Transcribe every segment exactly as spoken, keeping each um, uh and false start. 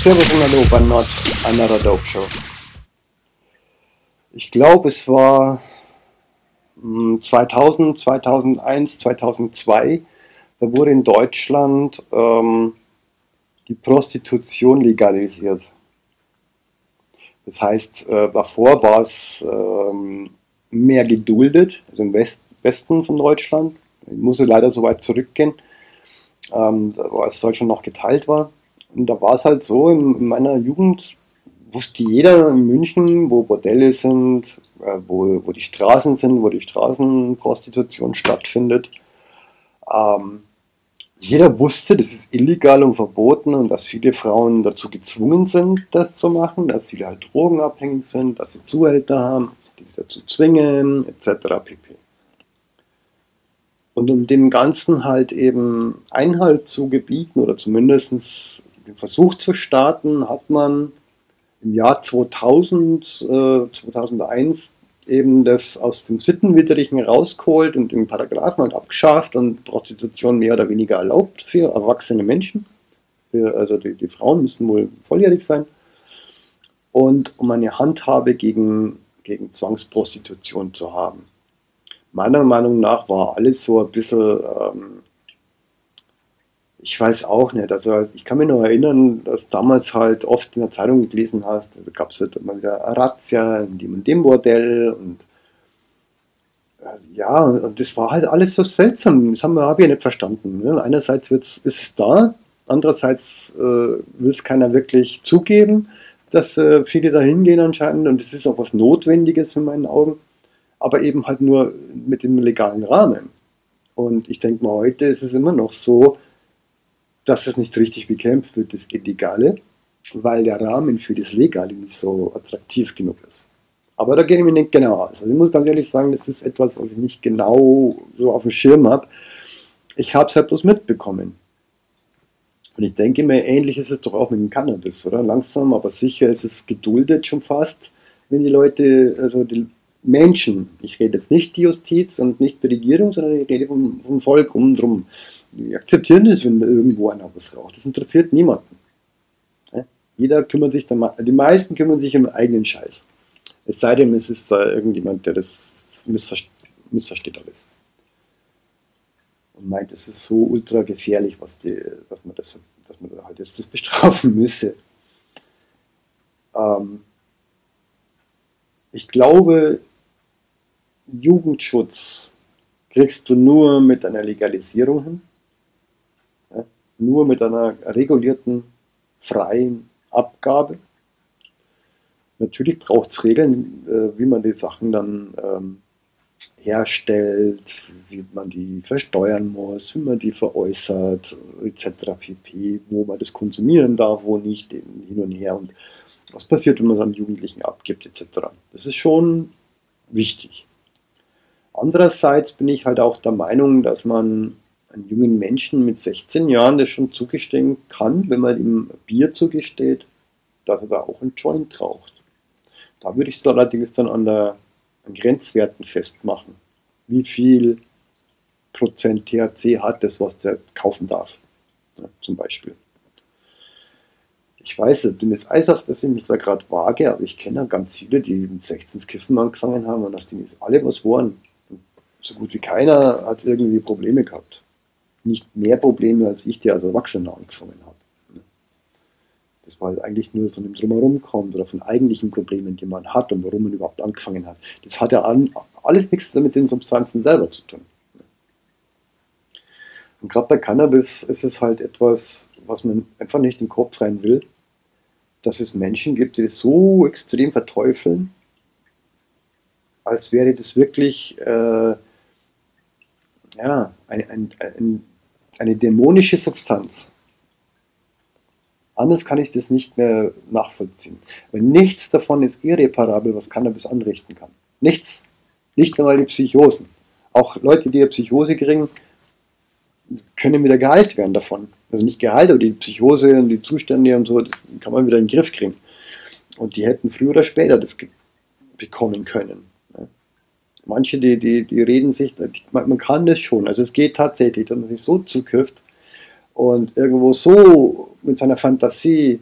Servus und hallo bei Not Another Dope Show. Ich glaube, es war mh, zweitausend, zweitausendeins, zweitausendzwei, da wurde in Deutschland ähm, die Prostitution legalisiert. Das heißt, äh, davor war es ähm, mehr geduldet, also im West Westen von Deutschland. Ich muss leider so weit zurückgehen, ähm, als Deutschland noch geteilt war. Und da war es halt so, in, in meiner Jugend wusste jeder in München, wo Bordelle sind, äh, wo, wo die Straßen sind, wo die Straßenprostitution stattfindet. Ähm, Jeder wusste, das ist illegal und verboten und dass viele Frauen dazu gezwungen sind, das zu machen, dass viele halt drogenabhängig sind, dass sie Zuhälter haben, die sie dazu zwingen, et cetera pp. Und um dem Ganzen halt eben Einhalt zu gebieten oder zumindest den Versuch zu starten, hat man im Jahr zweitausend, äh, zweitausendeins eben das aus dem Sittenwidrigen rausgeholt und den Paragraphen halt abgeschafft und Prostitution mehr oder weniger erlaubt für erwachsene Menschen. Für, also die, die Frauen müssen wohl volljährig sein. Und um eine Handhabe gegen, gegen Zwangsprostitution zu haben. Meiner Meinung nach war alles so ein bisschen, ähm, ich weiß auch nicht, also ich kann mich noch erinnern, dass damals halt oft in der Zeitung gelesen hast, da gab es halt immer wieder eine Razzia in dem und dem Bordell und äh, ja, und das war halt alles so seltsam, das habe hab ich ja nicht verstanden. Ne? Einerseits wird's, ist es da, andererseits äh, will es keiner wirklich zugeben, dass äh, viele da hingehen anscheinend und es ist auch was Notwendiges in meinen Augen, aber eben halt nur mit dem legalen Rahmen. Und ich denke mal, heute ist es immer noch so, dass es nicht richtig bekämpft wird, das Illegale, weil der Rahmen für das Legale nicht so attraktiv genug ist. Aber da kenne ich mich nicht genau aus. Also ich muss ganz ehrlich sagen, das ist etwas, was ich nicht genau so auf dem Schirm habe. Ich habe es halt bloß mitbekommen. Und ich denke mir, ähnlich ist es doch auch mit dem Cannabis, oder? Langsam, aber sicher ist es geduldet schon fast, wenn die Leute, also die Menschen, ich rede jetzt nicht die Justiz und nicht die Regierung, sondern ich rede vom, vom Volk um und drum. Die akzeptieren das, wenn irgendwo einer was raucht. Das interessiert niemanden. Jeder kümmert sich, dann, die meisten kümmern sich um den eigenen Scheiß. Es sei denn, es ist da irgendjemand, der das missversteht, missversteht alles. Und meint, es ist so ultra gefährlich, was die, dass man das, dass man halt jetzt das bestrafen müsse. Ähm, ich glaube, Jugendschutz kriegst du nur mit einer Legalisierung hin, ja? Nur mit einer regulierten, freien Abgabe. Natürlich braucht es Regeln, äh, wie man die Sachen dann ähm, herstellt, wie man die versteuern muss, wie man die veräußert, et cetera pp., wo man das konsumieren darf, wo nicht, hin und her und was passiert, wenn man es an Jugendlichen abgibt, et cetera. Das ist schon wichtig. Andererseits bin ich halt auch der Meinung, dass man einem jungen Menschen mit sechzehn Jahren das schon zugestehen kann, wenn man ihm Bier zugesteht, dass er da auch einen Joint raucht. Da würde ich es allerdings dann an, der, an Grenzwerten festmachen. Wie viel Prozent T H C hat das, was der kaufen darf, ja, zum Beispiel. Ich weiß, dünnes Eis, auf das ich mich da gerade wage, aber ich kenne ganz viele, die mit sechzehn das Kiffen angefangen haben und dass die alle was waren. So gut wie keiner hat irgendwie Probleme gehabt. Nicht mehr Probleme als ich, der als Erwachsener angefangen habe. Das war halt eigentlich nur von dem Drumherum kommt oder von eigentlichen Problemen, die man hat und warum man überhaupt angefangen hat. Das hat ja alles nichts mit den Substanzen selber zu tun. Und gerade bei Cannabis ist es halt etwas, was man einfach nicht in den Kopf rein will, dass es Menschen gibt, die das so extrem verteufeln, als wäre das wirklich äh, ja, eine, ein, ein, eine dämonische Substanz. Anders kann ich das nicht mehr nachvollziehen. Weil nichts davon ist irreparabel, was Cannabis anrichten kann. Nichts. Nicht einmal die Psychosen. Auch Leute, die eine Psychose kriegen, können wieder geheilt werden davon. Also nicht geheilt, aber die Psychose und die Zustände und so, das kann man wieder in den Griff kriegen. Und die hätten früher oder später das bekommen können. Manche, die, die, die reden sich, man kann das schon, also es geht tatsächlich, dass man sich so zukifft und irgendwo so mit seiner Fantasie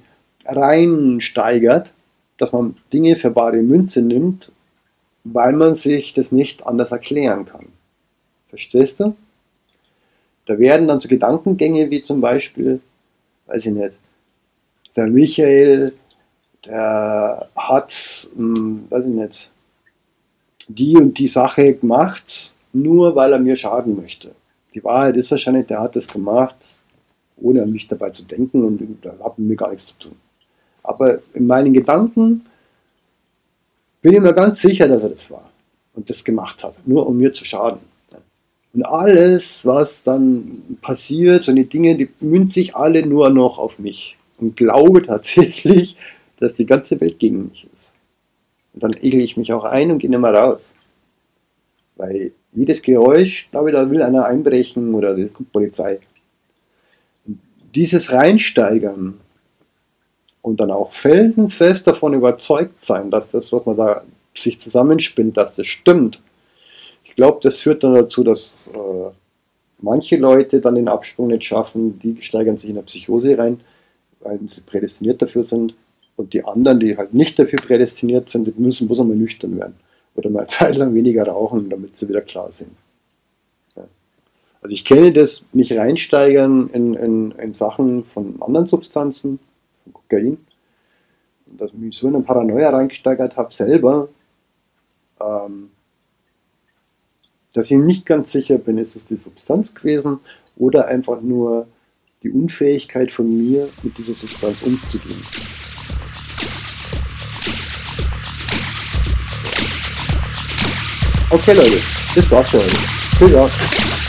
reinsteigert, dass man Dinge für bare Münze nimmt, weil man sich das nicht anders erklären kann. Verstehst du? Da werden dann so Gedankengänge wie zum Beispiel, weiß ich nicht, der Michael, der hat, hm, weiß ich nicht, die und die Sache gemacht, nur weil er mir schaden möchte. Die Wahrheit ist wahrscheinlich, der hat das gemacht, ohne an mich dabei zu denken und da hat mit mir gar nichts zu tun. Aber in meinen Gedanken bin ich mir ganz sicher, dass er das war und das gemacht hat, nur um mir zu schaden. Und alles, was dann passiert, und die Dinge, die münzen sich alle nur noch auf mich. Und glaube tatsächlich, dass die ganze Welt gegen mich ist. Und dann egle ich mich auch ein und gehe nicht mehr raus. Weil jedes Geräusch, glaube ich, da will einer einbrechen oder da kommt Polizei. Und dieses Reinsteigern und dann auch felsenfest davon überzeugt sein, dass das, was man da sich zusammenspinnt, dass das stimmt. Ich glaube, das führt dann dazu, dass äh, manche Leute dann den Absprung nicht schaffen, die steigern sich in eine Psychose rein, weil sie prädestiniert dafür sind. Und die anderen, die halt nicht dafür prädestiniert sind, die müssen bloß einmal nüchtern werden. Oder mal eine Zeit lang weniger rauchen, damit sie wieder klar sind. Ja. Also ich kenne das, mich reinsteigern in, in, in Sachen von anderen Substanzen, von Kokain. Und dass ich mich so in eine Paranoia reingesteigert habe selber, ähm, dass ich nicht ganz sicher bin, ist es die Substanz gewesen oder einfach nur die Unfähigkeit von mir, mit dieser Substanz umzugehen. Okay Leute, das war's für heute. Bis dann.